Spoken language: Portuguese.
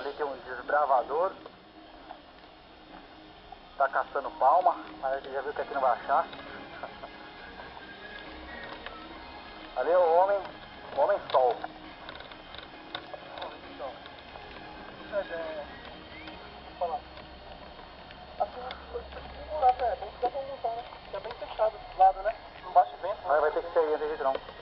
Ali tem um desbravador. Tá caçando palma, mas já viu que aqui não vai achar. Ali é o homem sol. Assim, tem que segurar, velho. Tem que dar pra montar, né? Fica bem fechado esse lado, né? Não bate vento. Vai ter que ser aí, não tem jeito não.